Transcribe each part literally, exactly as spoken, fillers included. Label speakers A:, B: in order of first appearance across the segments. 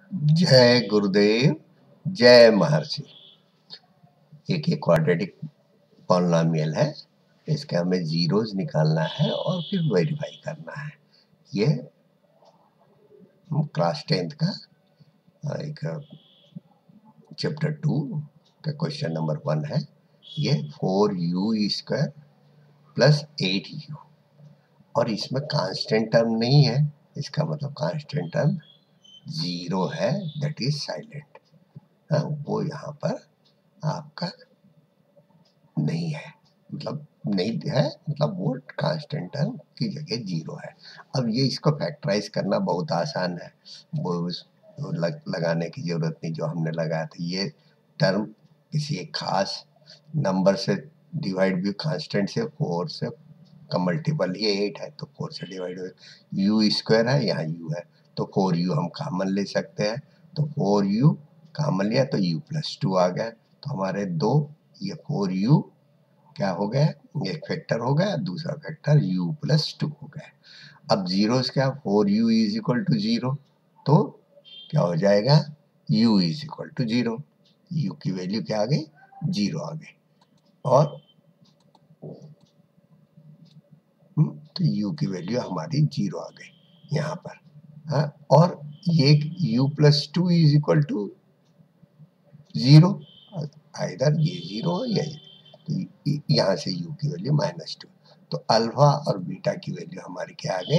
A: जय गुरुदेव, जय महर्षि। एक ये क्वाड्रेटिक पॉलिनोमियल है, इसके हमें जीरोस निकालना है और फिर वेरीफाई करना है। ये क्लास टेंथ का एक चैप्टर टू का क्वेश्चन नंबर वन है। ये four u square plus eight u, और इसमें कांस्टेंट टर्म नहीं है, इसका मतलब कांस्टेंट टर्म जीरो है, दैट इज साइलेंट। वो यहाँ पर आपका नहीं है, मतलब नहीं है, मतलब वो कांस्टेंट टर्म की जगह जीरो है। अब ये इसको फैक्टराइज करना बहुत आसान है, वो लग, लगाने की जरूरत नहीं जो हमने लगाया था। ये टर्म किसी एक खास नंबर से डिवाइड भी, कांस्टेंट से, फोर से का मल्टीपल, ये एट है तो फोर से डिवाइड हो, यू स्क्वायर है, यहाँ यू है तो फोर यू हम कॉमन ले सकते हैं, तो फोर यू कॉमन लिया तो यू प्लस टू आ गया, तो हमारे दो ये फोर यू क्या हो गया, एक फैक्टर हो गया, दूसरा फैक्टर u प्लस टू हो गया। अब जीरो क्या, four u is equal to zero, तो क्या हो जाएगा, u is equal to zero, u की वैल्यू क्या आ गई, जीरो आ गई, और तो u की वैल्यू हमारी जीरो आ गई यहाँ पर। हाँ, और ये u plus two is equal to zero, इधर ये जीरो है या ये, तो यहाँ से u की वैल्यू माइनस टू, तो अल्फा और बीटा की वैल्यू हमारी क्या आ गई,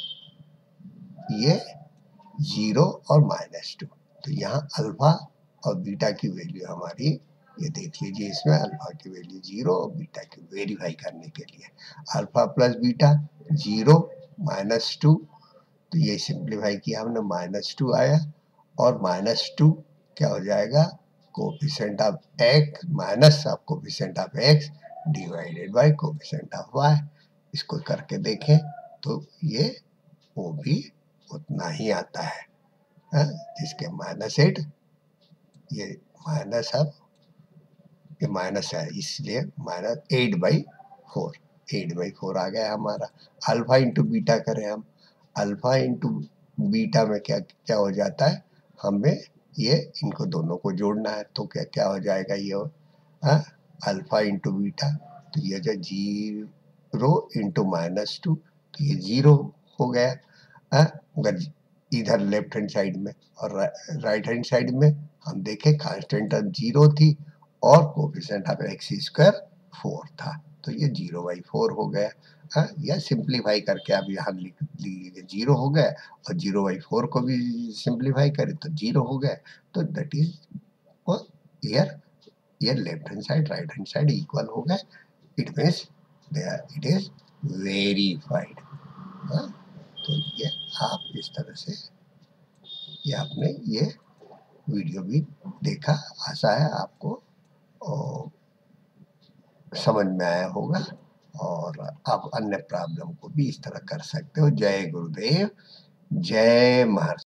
A: ये जीरो और माइनस टू, तो यहाँ अल्फा और बीटा की वैल्यू हमारी, ये देख लीजिए, इसमें अल्फा की वैल्यू जीरो और बीटा की वेरीफाई करने के लिए alpha plus beta zero minus two, तो ये सिंप्लीफाई किया हमने, माइनस टू आया, और माइनस टू क्या हो जाएगा, coefficient of x minus of coefficient of x divided by coefficient of y. इसको करके देखें तो ये वो भी उतना ही आता है, है? जिसके माइनस एट, ये माइनस अब ये माइनस है, इसलिए minus eight by four, eight by four आ गया हमारा। अल्फा इंटू बीटा करें हम, अल्फा इंटू बीटा में क्या क्या हो जाता है, हमें ये इनको दोनों को जोड़ना है, तो क्या क्या हो जाएगा, ये हाँ अल्फा इंटू बीटा, तो ये जो जीरो इंटू माइनस टू, तो ये जीरो हो गया। हाँ, अगर इधर लेफ्ट हैंड साइड में और राइट हैंड साइड में हम देखें, कांस्टेंट टर्म जीरो थी और coefficient of x square four था, तो ये जीरो बाई फोर हो गया। हाँ, या सिंप्लीफाई करके आप यहाँ लिख लीजिए, जीरो हो गया, और जीरो बाई फोर को भी सिंप्लीफाई करें तो जीरो हो गया, तो दैट इज हियर, ये left hand side right hand side equal हो गए, it means there it is verified. तो ये आप इस तरह से, ये आपने ये वीडियो भी देखा, आशा है आपको और समझ में आया होगा, और आप अन्य प्रॉब्लम को भी इस तरह कर सकते हो। जय गुरुदेव, जय महर्षि।